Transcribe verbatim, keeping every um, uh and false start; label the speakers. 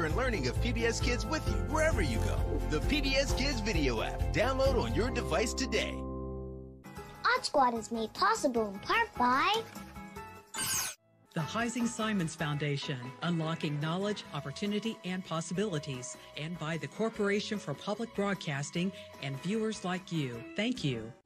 Speaker 1: and learning of P B S Kids with you wherever you go. The P B S Kids video app. Download on your device today.
Speaker 2: Odd Squad is made possible in part by
Speaker 3: the Heising Simons Foundation, unlocking knowledge, opportunity, and possibilities, and by the Corporation for Public Broadcasting and viewers like you. Thank you.